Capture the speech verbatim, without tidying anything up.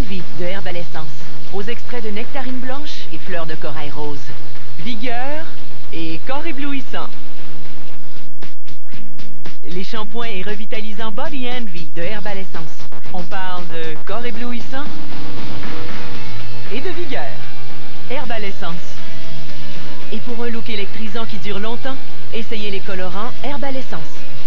Envy de Herbal Essence, aux extraits de nectarine blanche et fleurs de corail rose. Vigueur et corps éblouissant. Les shampoings et revitalisants Body Envy de Herbal Essence. On parle de corps éblouissant et de vigueur. Herbal Essence. Et pour un look électrisant qui dure longtemps, essayez les colorants Herbal Essence.